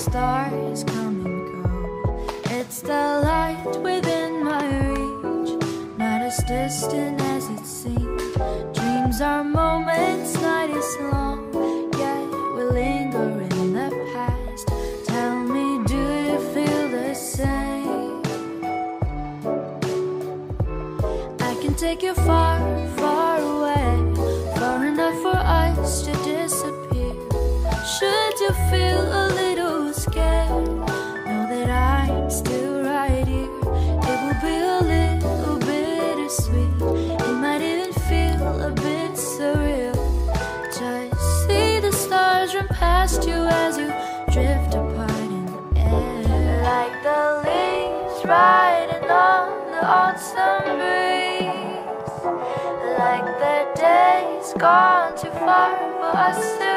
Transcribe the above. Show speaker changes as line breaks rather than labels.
stars come and go. It's the light within my reach, not as distant as it seems. Dreams are moments, night is long, yet we linger in the past. Tell me, do you feel the same? I can take you far, far away, far enough for us to disappear. Should you feel a little scared, know that I'm still right here. It will be a little bittersweet, it might even feel a bit surreal. Just see the stars run past you as you drift apart in the air. Like the leaves riding on the autumn breeze, like the days gone too far for us to